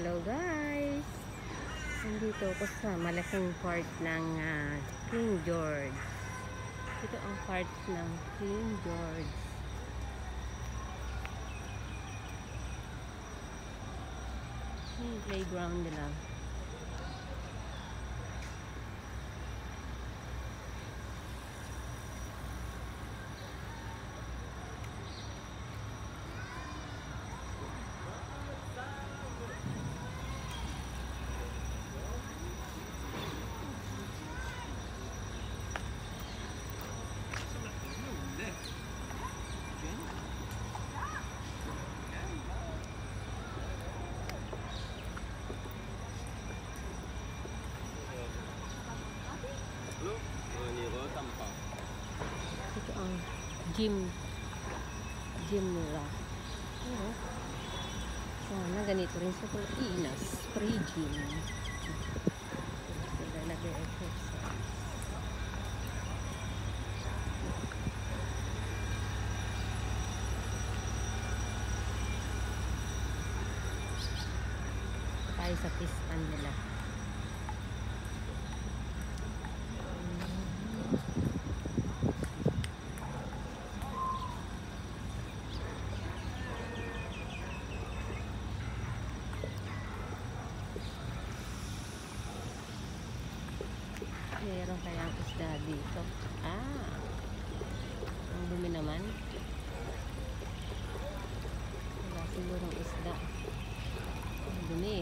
Hello guys! Nandito ako sa malaking part ng King George. Ito ang part ng King George. Yung playground nila. Ito ang gym nila. Sana ganito rin sa Pilipinas, free gym. Sila nag-exercise. Tayo sa pistan nila. Meron kayang isda dito. Ang dumi naman. Wala sigurong isda. Ang dumi.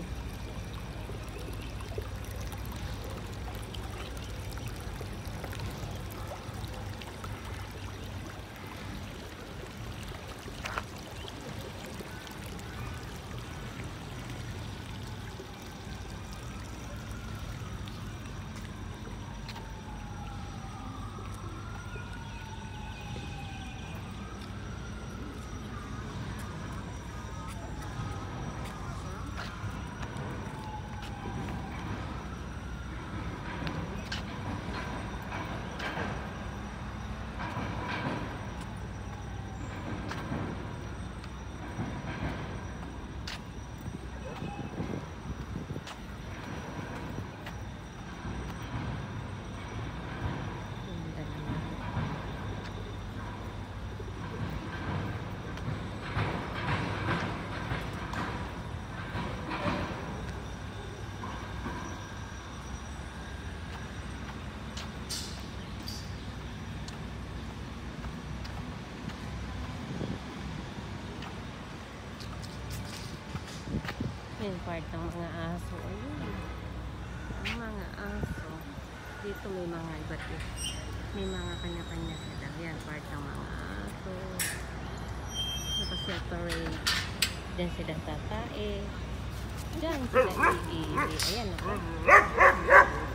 Yan part ng mga aso. Ayun. Ang mga aso. Dito may mga iba't iba. May mga kanya-kanya sila. Yan part ng mga aso. Nakaseparate. Diyan sila tatae. Diyan sila iiwi. Ayan ako.